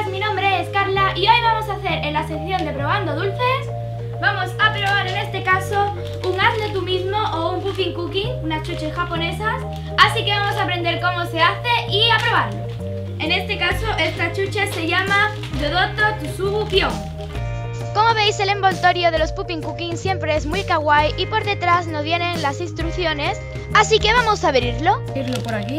chicas, mi nombre es Carla y hoy vamos a hacer en la sección de Probando Dulces, vamos a probar en este caso un hazlo tú mismo o un puffin cookie, unas chuches japonesas, así que vamos a aprender cómo se hace y a probarlo. En este caso esta chuche se llama Dodoto Tsubu Pion. Como veis, el envoltorio de los puffin cookies siempre es muy kawaii y por detrás nos vienen las instrucciones, así que vamos a abrirlo. Abrirlo por aquí.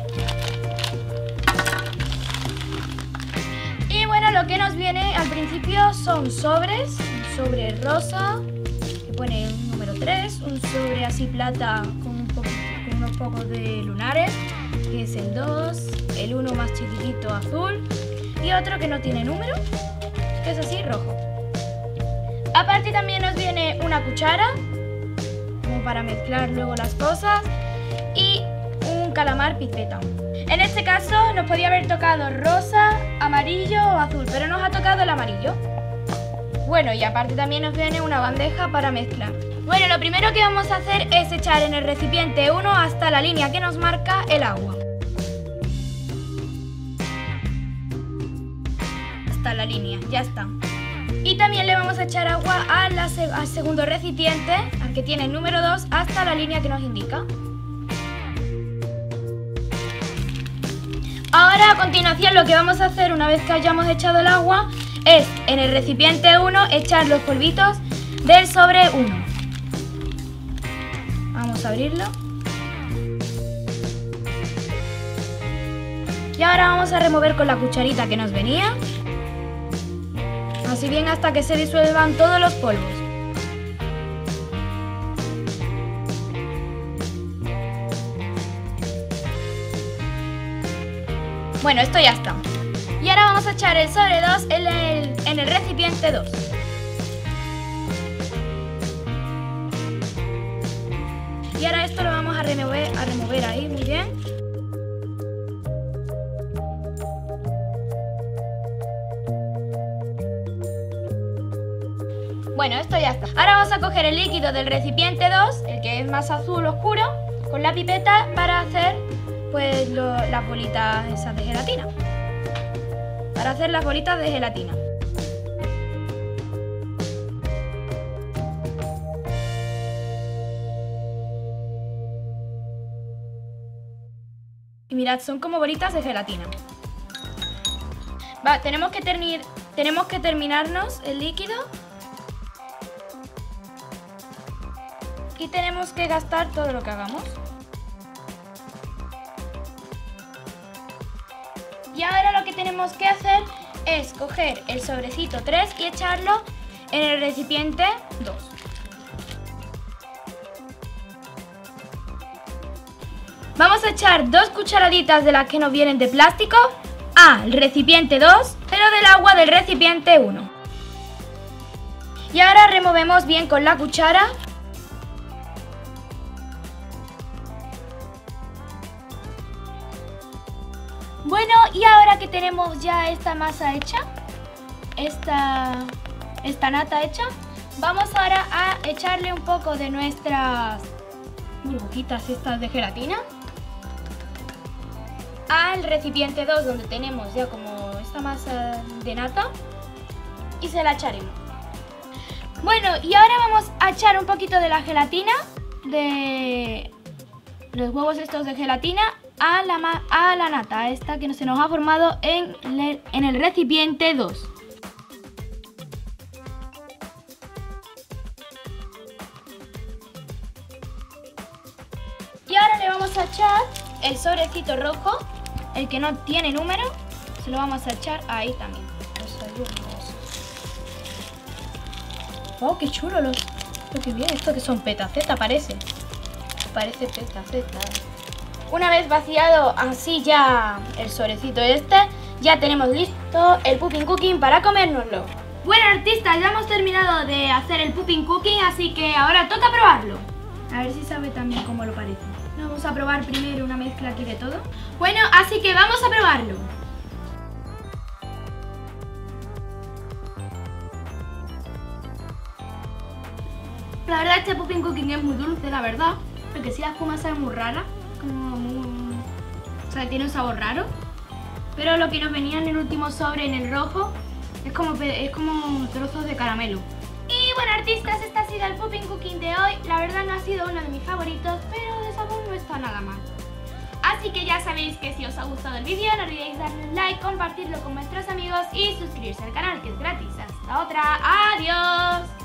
Y bueno, lo que nos viene al principio son sobres, un sobre rosa que pone un número 3, un sobre así plata con unos pocos de lunares, que es el 2, el 1 más chiquitito azul y otro que no tiene número, que es así rojo. Aparte también nos viene una cuchara, como para mezclar luego las cosas, y un calamar pipeta. En este caso nos podía haber tocado rosa, amarillo o azul, pero nos ha tocado el amarillo. Bueno, y aparte también nos viene una bandeja para mezclar. Bueno, lo primero que vamos a hacer es echar en el recipiente 1 hasta la línea que nos marca el agua. Hasta la línea, ya está. Y también le vamos a echar agua al segundo recipiente, al que tiene el número 2, hasta la línea que nos indica. Ahora a continuación lo que vamos a hacer una vez que hayamos echado el agua es en el recipiente 1 echar los polvitos del sobre 1. Vamos a abrirlo. Y ahora vamos a remover con la cucharita que nos venía. Así bien hasta que se disuelvan todos los polvos. Bueno, esto ya está. Y ahora vamos a echar el sobre 2 en el recipiente 2. Y ahora esto lo vamos a remover ahí muy bien. Bueno, esto ya está. Ahora vamos a coger el líquido del recipiente 2, el que es más azul oscuro, con la pipeta para hacer pues las bolitas esas de gelatina. Para hacer las bolitas de gelatina. Y mirad, son como bolitas de gelatina. Va, tenemos que terminarnos el líquido. Y tenemos que gastar todo lo que hagamos. Y ahora lo que tenemos que hacer es coger el sobrecito 3 y echarlo en el recipiente 2. Vamos a echar 2 cucharaditas de las que nos vienen de plástico al recipiente 2, pero del agua del recipiente 1. Y ahora removemos bien con la cuchara. Bueno, y ahora que tenemos ya esta masa hecha, esta nata hecha, vamos ahora a echarle un poco de nuestras burbujitas estas de gelatina al recipiente 2 donde tenemos ya como esta masa de nata y se la echaremos. Bueno, y ahora vamos a echar un poquito de la gelatina, de los huevos estos de gelatina, a la nata esta que se nos ha formado en el recipiente 2. Y ahora le vamos a echar el sobrecito rojo, el que no tiene número, se lo vamos a echar ahí también. Oh, qué chulo qué bien, esto que son petaceta parece petaceta. Una vez vaciado así ya el sobrecito ya tenemos listo el puffin cookie para comérnoslo. Bueno, artistas, ya hemos terminado de hacer el puffin cookie, así que ahora toca probarlo. A ver si sabe también cómo lo parece. Vamos a probar primero una mezcla aquí de todo. Bueno, así que vamos a probarlo. La verdad este puffin cookie es muy dulce, la verdad. Porque si la espuma sabe muy rara. O sea, tiene un sabor raro. Pero lo que nos venía en el último sobre, en el rojo, es como trozos de caramelo. Y bueno, artistas, este ha sido el Pumpkin Cooking de hoy. La verdad no ha sido uno de mis favoritos, pero de sabor no está nada mal. Así que ya sabéis que si os ha gustado el vídeo, no olvidéis darle un like, compartirlo con vuestros amigos y suscribirse al canal, que es gratis. Hasta otra, adiós.